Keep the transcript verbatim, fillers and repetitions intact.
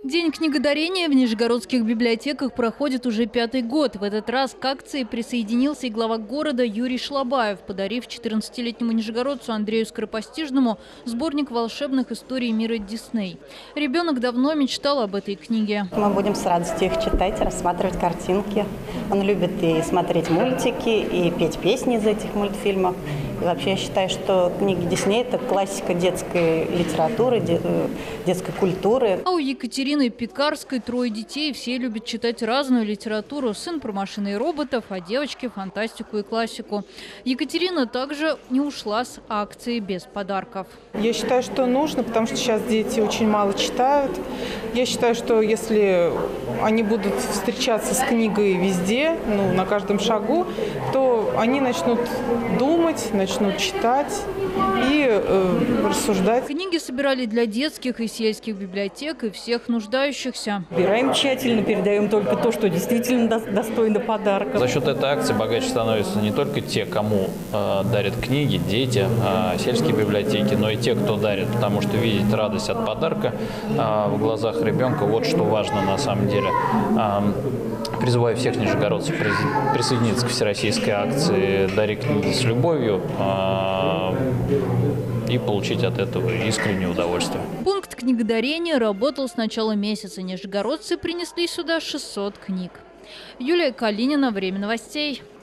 День книгодарения в нижегородских библиотеках проходит уже пятый год. В этот раз к акции присоединился и глава города Юрий Шлабаев, подарив четырнадцатилетнему нижегородцу Андрею Скоропостижному сборник волшебных историй мира Дисней. Ребенок давно мечтал об этой книге. Мы будем с радостью их читать, рассматривать картинки. Он любит и смотреть мультики, и петь песни из этих мультфильмов. И вообще я считаю, что книги Дисней – это классика детской литературы, детской культуры. А у Екатерины Пекарской трое детей. Все любят читать разную литературу. Сын про машины и роботов, а девочки – фантастику и классику. Екатерина также не ушла с акции без подарков. Я считаю, что нужно, потому что сейчас дети очень мало читают. Я считаю, что если они будут встречаться с книгой везде, ну, на каждом шагу, то они начнут думать, начнут читать и э, рассуждать. Книги собирали для детских и сельских библиотек и всех нуждающихся. Выбираем тщательно, передаем только то, что действительно достойно подарка. За счет этой акции богаче становятся не только те, кому э, дарят книги, дети, э, сельские библиотеки, но и те, кто дарит, потому что видеть радость от подарка э, в глазах ребенка, вот что важно на самом деле. Э, призываю всех нижегородцев присоединиться к всероссийской акции «Дари книги с любовью» э, и получить от этого искреннее удовольствие. Пункт книгодарения работал с начала месяца. Нижегородцы принесли сюда шестьсот книг. Юлия Калинина, «Время новостей».